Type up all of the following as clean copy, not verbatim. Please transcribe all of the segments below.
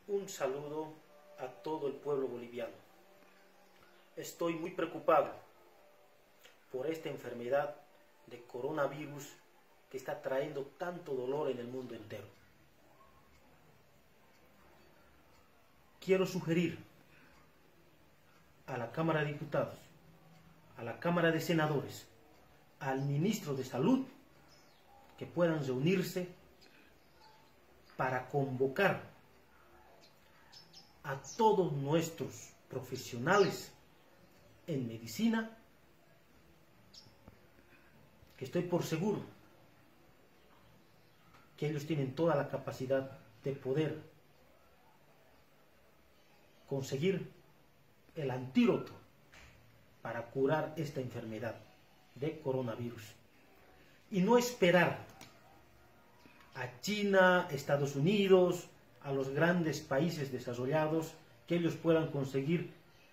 Un saludo a todo el pueblo boliviano. Estoy muy preocupado por esta enfermedad de coronavirus que está trayendo tanto dolor en el mundo entero. Quiero sugerir a la Cámara de Diputados, a la Cámara de Senadores, al Ministro de Salud, que puedan reunirse para convocar a todos nuestros profesionales en medicina, que estoy por seguro que ellos tienen toda la capacidad de poder conseguir el antídoto para curar esta enfermedad de coronavirus. Y no esperar a China, Estados Unidos, a los grandes países desarrollados, que ellos puedan conseguir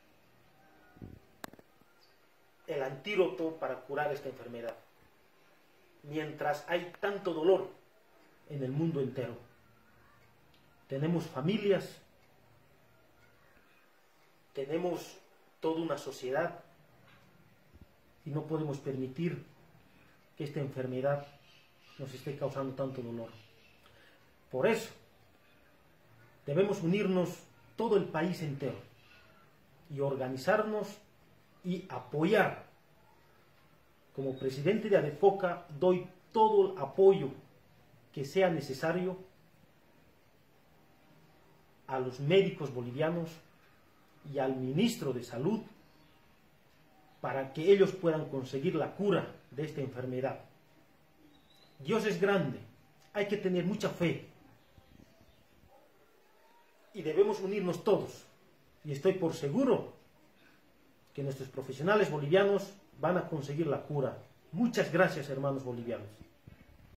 el antídoto para curar esta enfermedad. Mientras hay tanto dolor en el mundo entero, tenemos familias, tenemos toda una sociedad, y no podemos permitir que esta enfermedad nos esté causando tanto dolor. Por eso, debemos unirnos todo el país entero y organizarnos y apoyar. Como presidente de ADEFOCA doy todo el apoyo que sea necesario a los médicos bolivianos y al ministro de Salud para que ellos puedan conseguir la cura de esta enfermedad. Dios es grande, hay que tener mucha fe y debemos unirnos todos, y estoy por seguro que nuestros profesionales bolivianos van a conseguir la cura. Muchas gracias, hermanos bolivianos.